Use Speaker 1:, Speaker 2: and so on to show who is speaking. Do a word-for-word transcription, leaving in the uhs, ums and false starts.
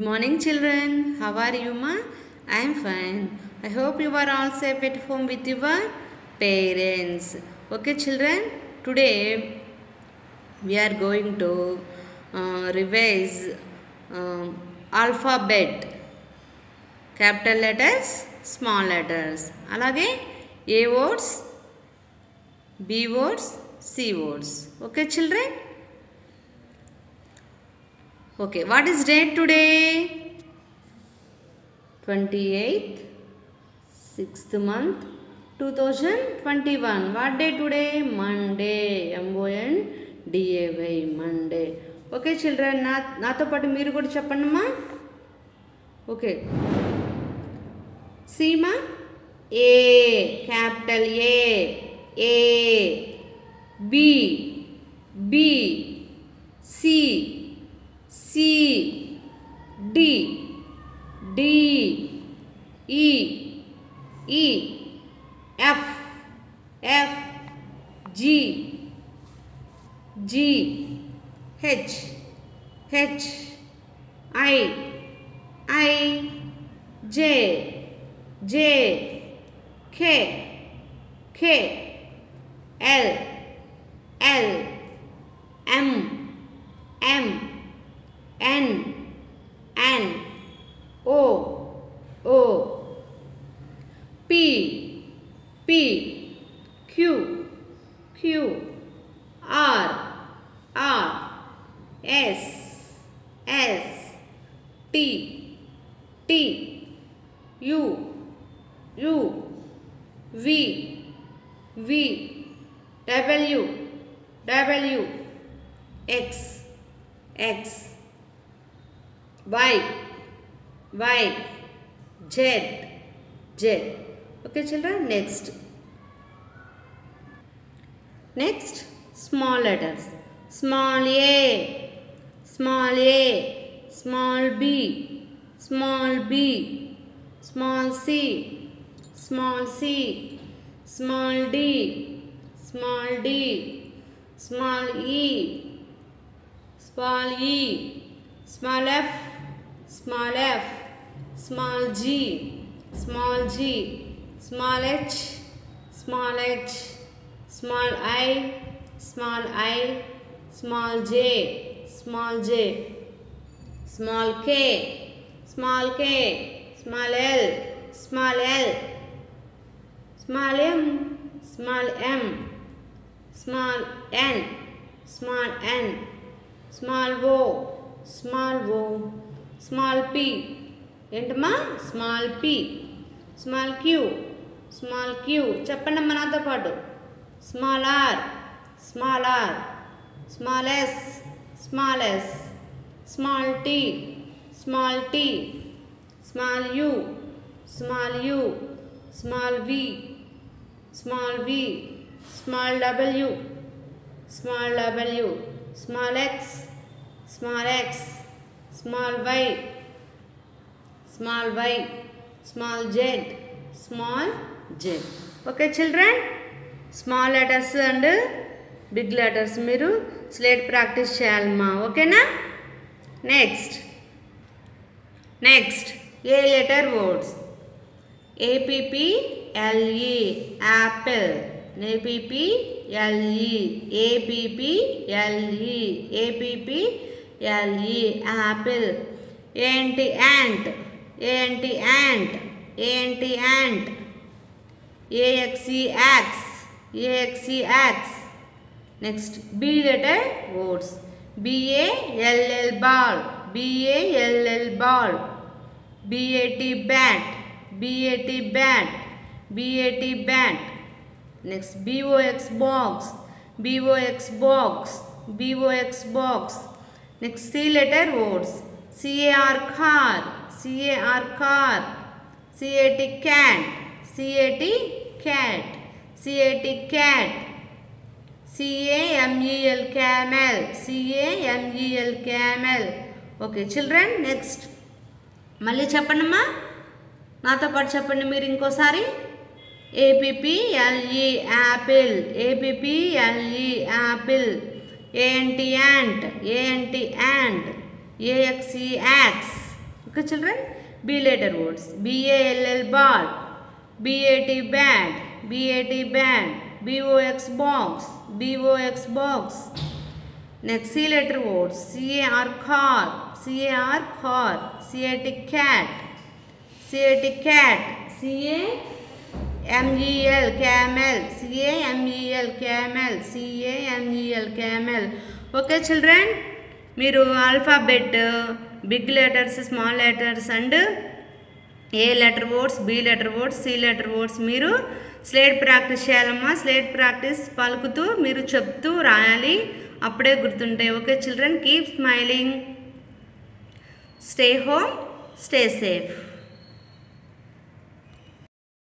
Speaker 1: Good morning, children. How are you, ma? I am fine. I hope you are all safe at home with your parents. Okay, children. Today we are going to uh, revise um, alphabet. Capital letters, small letters. Alage A words, B words, C words. Okay, children. Okay, what is date today? twenty-eighth, sixth month, two thousand twenty-one. What day today? Monday. M O N D A Y. Monday. Okay, children. Na nato patu meeru kuda cheppandi ma. Okay. See ma. A. Capital A. A. B. B. C. C, D, D, E, E, F, F, G, G, H, H, I, I, J, J, K, K, L, L, M, M, N, N, O, O, P, P, Q, Q, R, R, S, S, T, T, U, U, V, V, W, W, X, X, Y, Y, Z, Z. Okay, children. Next. Next, small letters. Small a, small a, small b, small b, small c, small c, small d, small d, small e, small e, small f, small f, small g, small g, small h, small h, small I, small I, small j, small j, small k, small k, small l, small l, small m, small m, small n, small n, small o, small o, small p, ఏంటమ్మా small p, small q, small q, చెప్పండి అమ్మా నాతో పాటు, small r, small r, small s, small s, small t, small t, small u, small u, small v, small v, small w, small w, small x, small x, small y, small y, small z, small z. Okay, children. Small letters and big letters మీరు slate practice చేయాలమ్మా. ఓకేనా? Next. Next. A letter words. A P P L E, apple. A P P L E, A P P L E, A P P L E, apple. A N T, ant, A N T, ant, A N T, ant. A X E, axe, A X E, axe. Next, B letter words. B A L L, ball, B A L L, ball. B A T, bat, B A T, bat, B A T, bat. Next, B O X, box, B O X, box, B O X, box. Next, C letter words. C A R, car, C A R, car, C A T, cat, C A T, cat, C A T, cat, C A M E L, camel, C A M E L, camel. Okay, children. Next, మళ్ళీ చెప్పండి అమ్మా నాతో పాటు చెప్పండి మీరు ఇంకోసారి. A P P L E, apple, A P P L E, apple. A N T, ant, A N T, ant, A X E, axe, Okay children, B letter words. B A L L ball, B A T bat, B A T bat, B O X box, B O X box. Next C letter words. C A R car, C A R car, C A T cat, C A T cat, C A M E L camel, C A M E L camel, C A M E L camel. Okay children, మీరు alphabet big letters, small letters and A letter words, B letter words, C letter words మీరు slate practice చేయాలమ్మా. Slate practice పలుకుతూ మీరు చెప్తూ రాయాలి, అప్పుడే గుర్తుంటాయి. Okay children, keep smiling, stay home, stay safe.